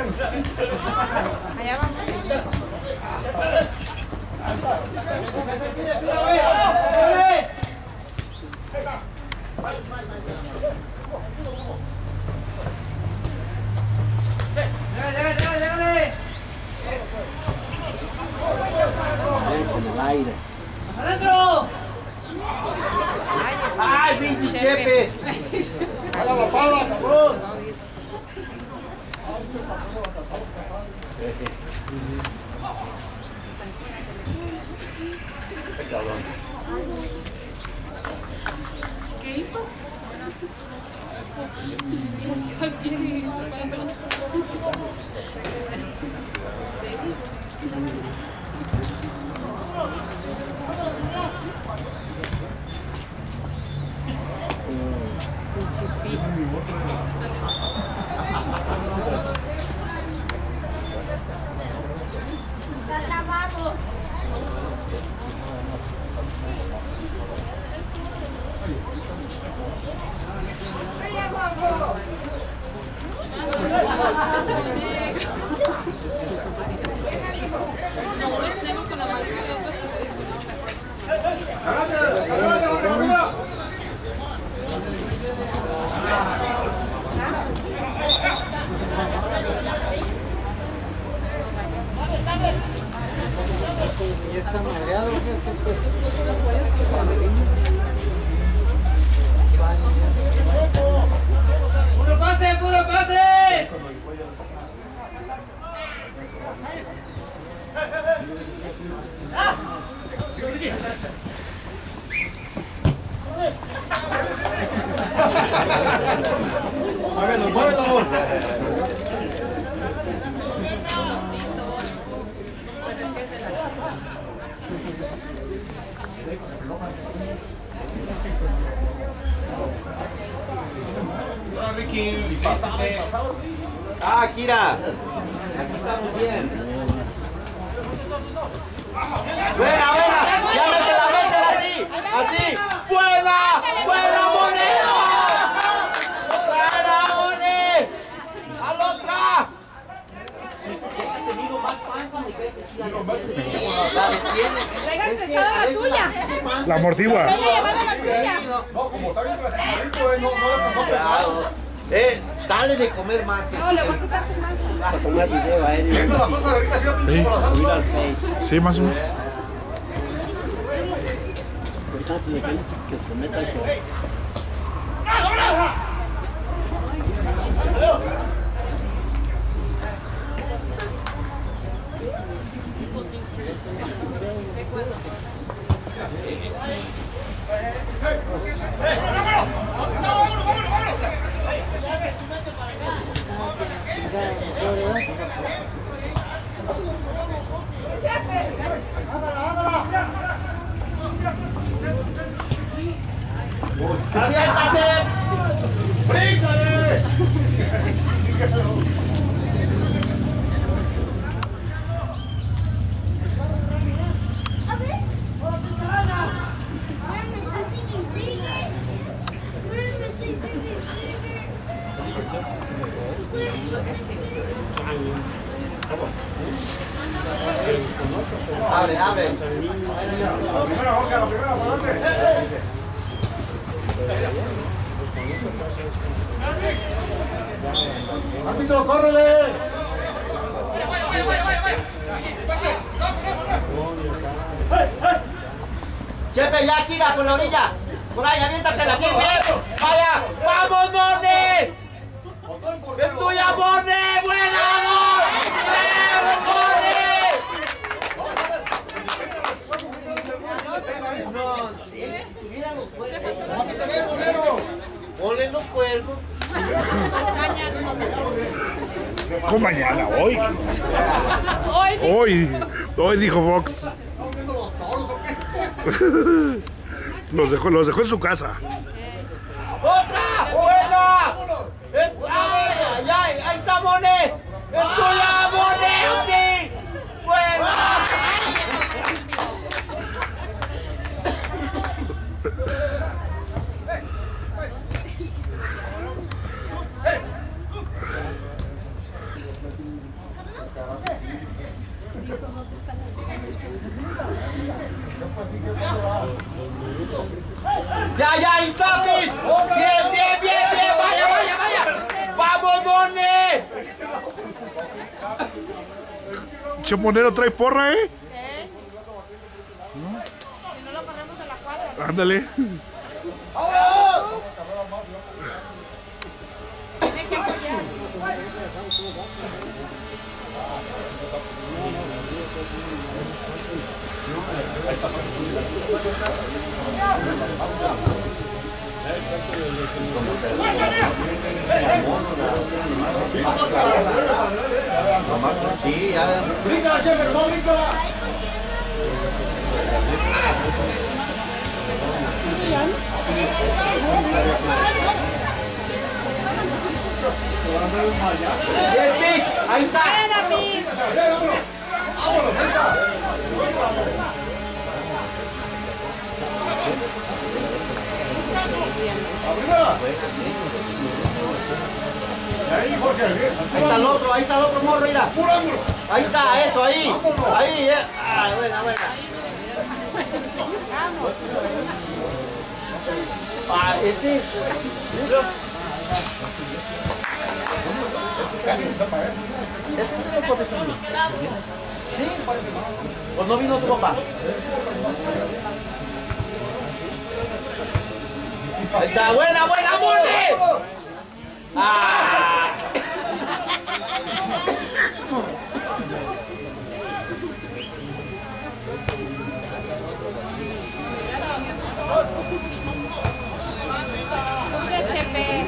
Allá vamos. Con el aire. ¡Adentro! ¡Ay, pinche Chepe! ¡A la papada, cabrón! ¡Qué cabrón! ¿Qué hizo? Tiró el pie y se fue la pelota. Está grabado. Uno es negro con la marca y otro es ¿Ya está mareado? ¡Puro pase, puro pase! ¡Muévelo, muévelo! ¡Ah, Kira! Aquí estamos bien. ¡Buena, buena! ¡Ya métela, métela así! ¡Así! ¡Buena! ¡Buena, Moneo! ¡Buena, Mone! ¡A la otra! Si he tenido más panza, me cae que sí, a lo la detiene. Traigan prestada la tuya. La amortigua. Ella llevando la suya. No, como está bien clasificadito, no le Cuidado. Dale de comer más que No, le voy a quitar tu manza. Vas a tomar video a él. Esta la pasa de ahorita, si la pinche Sí. corazón. Subir al Face. Sí, más o menos. Ahorita te dejan que se meta eso. ¡Aviéntate! ¡Bríncale! Abre, abre. La primera boca, la primera, para adelante. ¡Árbitro, córrele! Chepe, ya, Kira, con la orilla. Por ahí, aviéntasela así, bien. ¡Vaya! ¡Vamos, Mone! ¡Es tuya, Mone! ¡Buena, gol! ¡Bien, Mone! Ponle los cuernos. ¿Cómo mañana? Hoy. Hoy dijo Fox. Los dejó en su casa. ¡Otra! ¡Buena! ¡Es... ¡Ay, ay, ay! ¡Ahí está, Mone! ¡Es tuya, Mone! ¡Sí! ¡Buena! Che Monero trae porra, ¿eh? Si no lo corremos de la cuadra. Ándale. Tiene que apoyar. Sí, ya. ¡Brinca, chefe! ¡No, brinca! Bien, Pic, ahí está. Buena, Pic. ¡Vámonos, venga! ¡La primera! Y ahí, Jorge, bien. Ahí está el otro morro, mira. ¡Puro ángulo! Ahí está, eso, ahí. Ahí, ah, buena, buena. Ah, este. Este tiene un poquito. ¿Sí? Pues no vino tu papá. Ahí está, buena, buena, Mole. Ah. Oye, Chepe.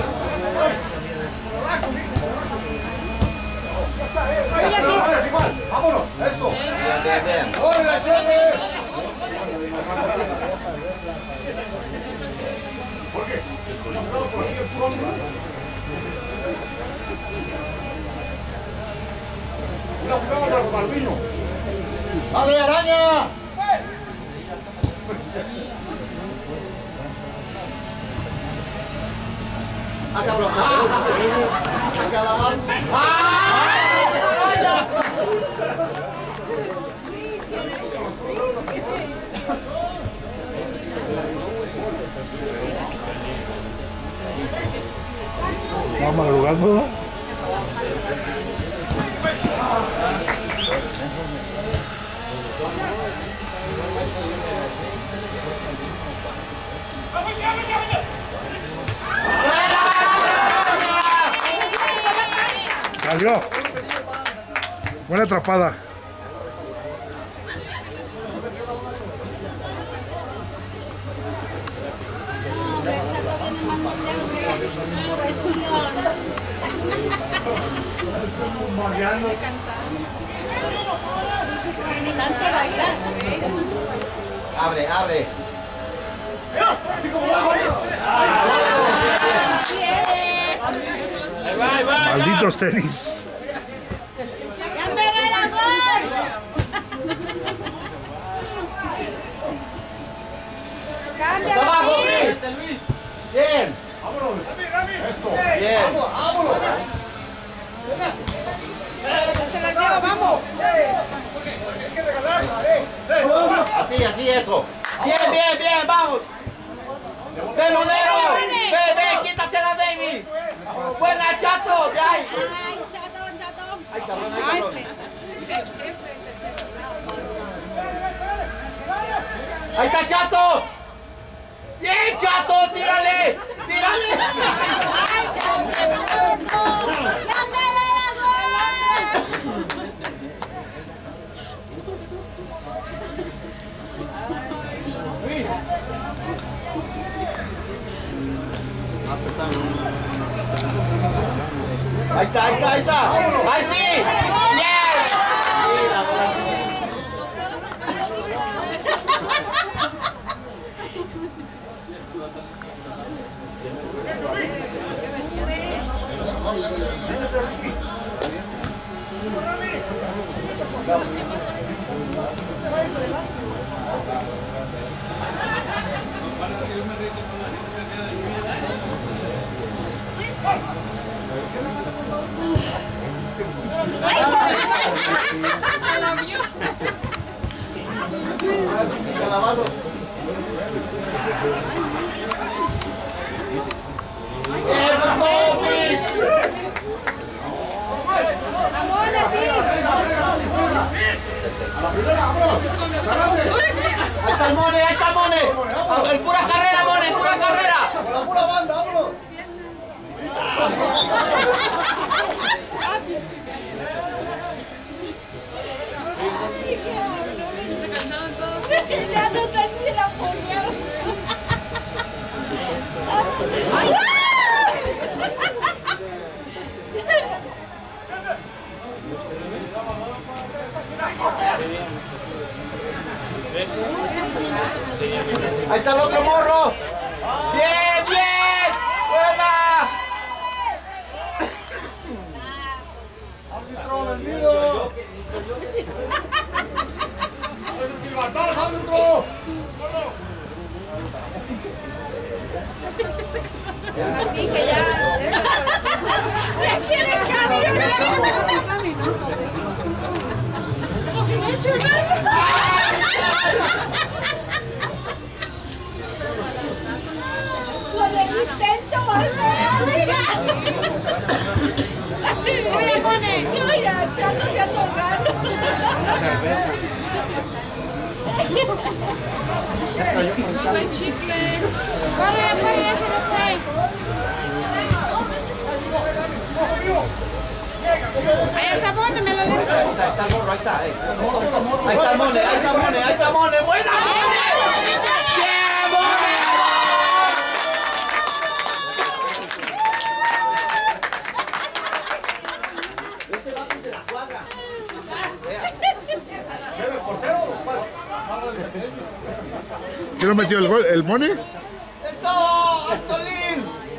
¡Igual! ¡Vámonos! ¡Eso! Bien, bien. ¡Órale, chefe! ¿Por qué? Por aquí, el puro ángulo. Una jugada para Balbino. ¡Dale, araña! Ah, cabrón. Vamos madrugando, ¿no? Salió. Buena atrapada. Tanto bailar. Abre, abre. Malditos tenis. ¡Gamberera, gol! ¡Cambia la Abajo, Pic! Luis. Bien. ¡Vámonos! ¡Eso! Bien. ¡Vámonos! Ya se las llevo, vamos. ¡Hay que regalar! Así, así, eso. Bien, bien, bien, vamos. ¡Peludero! ¡Ve, ve, quítasela, baby! ¡Buena, chato! ¡De ahí! Ay, chato, chato. ¡Ay, cabrón, ay, cabrón! ¡Ahí está, chato! ¡Bien, chato! ¡Tírale! ¡Tírale! ¡Ay, chato, chato! ¡Gamberera, gol! Ahí está, ahí está, ahí está. ¡Ahí sí! ¡Bien! Mira, ahora sí. Lavado. ¡Vamos, Pic! está el Mone, ahí está el Mone. En pura carrera, Mone, en pura carrera. La pura banda, vámonos. Ya no tranquila, por Dios. Ahí está el otro morro. Bien, bien. Buena. Árbitro vendido. ¡Silbatas, árbitro! Dije ya. Ya quiere cambio. Por el intento, Oye, Mone. no, ya, Chato se atorgaron. No fue chicle. Corre, corre, ya se lo fue. Ahí está Mone, me lo dijo. Ahí está el morro, ahí está. Ahí está el Mone, ahí está el Mone, ahí está el Mone. ¡Buena, Mone! ¡Bien, Mone! Ese vato es de la cuadra. ¿Quién, el portero? ¿Quién lo metió el gol? ¿El Mone? ¡Esto! ¡Astolín!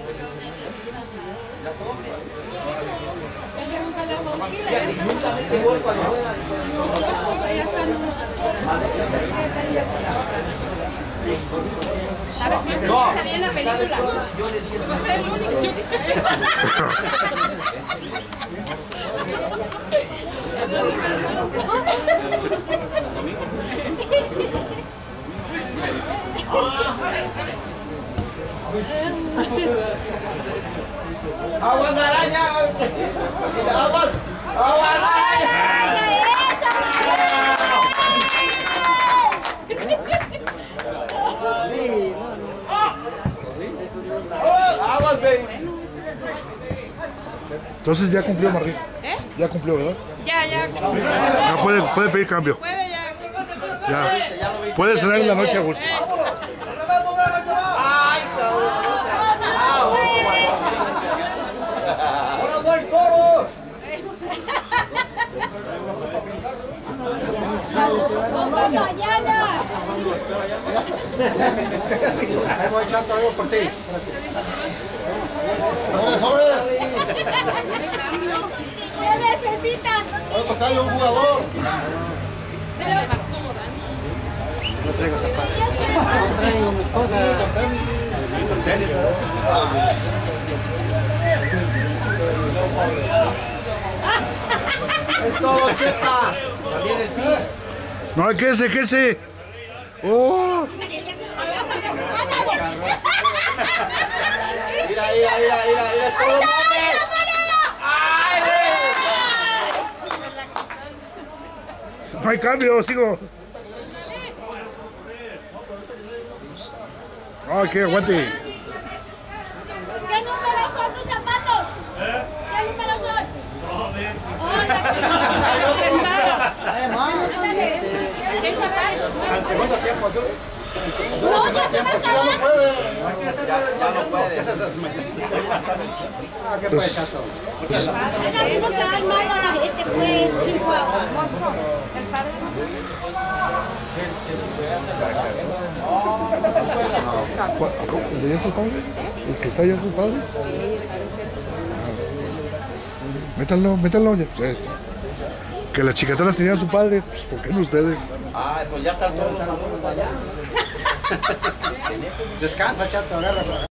Pregúntale a Fonquila, Ya nunca mete gol cuando juega. nosotros ya están. ¿Sabes qué? No. Salí en la película. Yo le dije. Va a ser el único. ¡Agua de araña! ¡Agua! ¡Agua de araña! ¡Agua, baby! Entonces ya cumplió Martín. ¿Eh? Ya cumplió, ¿verdad? Ya, ya. Ya puede pedir cambio. Puede ya. Ya. Puede cenar en la noche a gusto. ¡Ay, cabrón! ¡Ahora no hay toros! Como mañana. Ahí voy echando algo por ti. ¡Sobre, sobre! ¿Qué necesita? Voy a tocarle a un jugador. ¡Es todo, chepa! También el pie. No, quédese. ¡Oh! Mira, es todo Mone. ¡Ay, No hay cambio, sigo. No, que aguante. ¿Qué números son tus zapatos? ¿Qué números son? Oh, la chingada. ¿Qué zapatos? Al segundo tiempo, tú. No, ya se va a Ya no acabar. puede. Ya no puede. Ah, ¿qué fue, chato? Están haciendo quedar mal a la gente, pues, Chihuahua. ¿El de Jensen Padre? ¿El que está Jensen Padre? Métanlo. Pues, que las chicatanas tenían a su padre, pues ¿por qué no ustedes? Ay, pues ya están todos famosos allá. Descansa, chato, agarra.